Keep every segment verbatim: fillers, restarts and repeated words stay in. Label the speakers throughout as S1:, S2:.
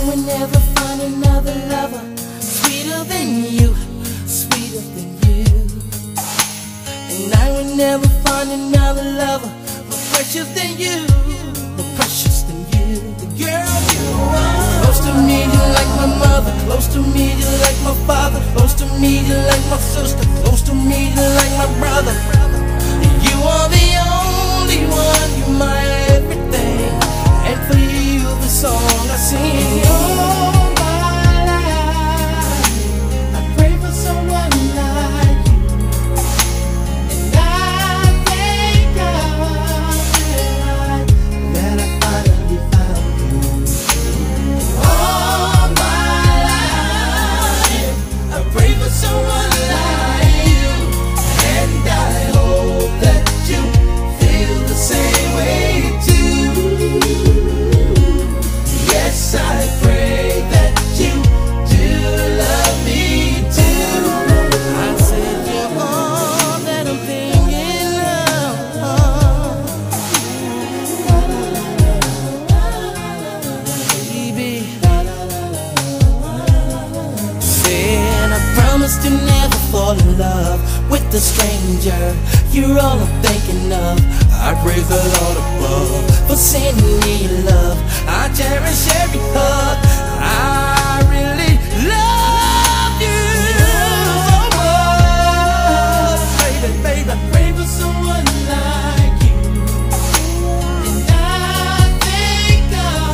S1: will never find another lover sweeter than you, sweeter than you. And I will never find another lover more precious than you, more precious than you. The girl you are. Close to me, you're like my mother. Close to me, you're like my father. Close to me, you're like my sister. Close to me, you're like my brother. You are the only one, you're my everything. And for you, the song I sing. All my life, I pray for someone like you. And I thank God that I finally found you. All my life, I pray for someone like you. And I hope that you feel the same way too. Yes, I pray that you do love me too. I said you're all that I'm thinking of, baby. Said I promised to never fall in love with a stranger. You're all I'm thinking of. I praise the Lord above for sending me your love. I cherish every hug. I really love you so much, baby, baby. I pray for someone like you. And I thank God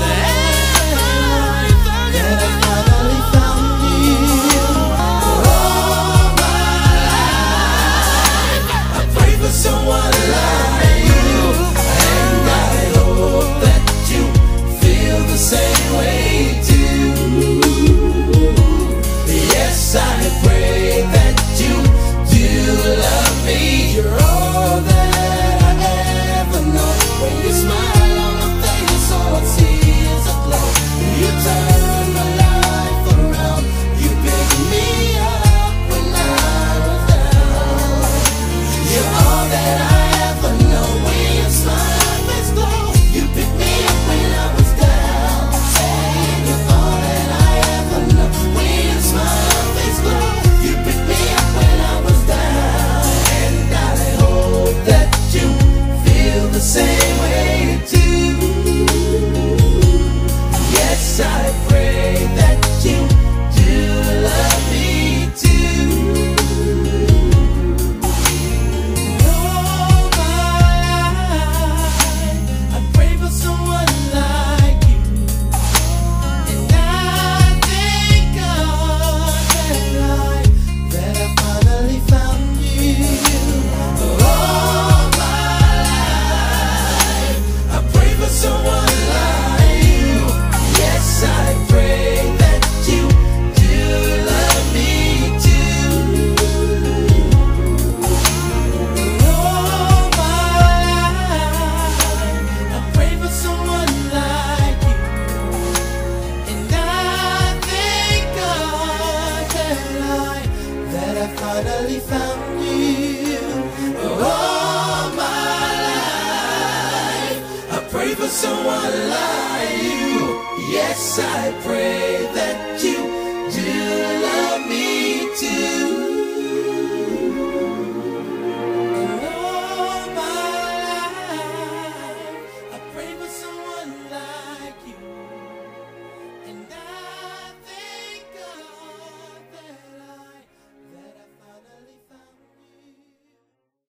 S1: that I finally found you. All my life, I pray for someone like you. And I hope that you feel the same way too. Yes, I pray that you do love me. You're all that I ever know. When you smile on my face, all I see is a glow. You turn my life around. You pick me up when I was down. You're all that I ever know. When you smile, my face glow. You pick me up when I was down. Say you're all that I ever know. When you smile, my face glow. You pick me up when I was down. And I hope that you feel the same way too. Yes, I pray that you do love me too. All my life, I pray for someone like you. And I thank God that I, that I finally found you. All my life, I pray for someone like you. Yes, I pray that you do love me too. All my life, I pray for someone like you. And I thank God that I, that I finally found you. All my life, I pray for someone like you. Yes, I pray that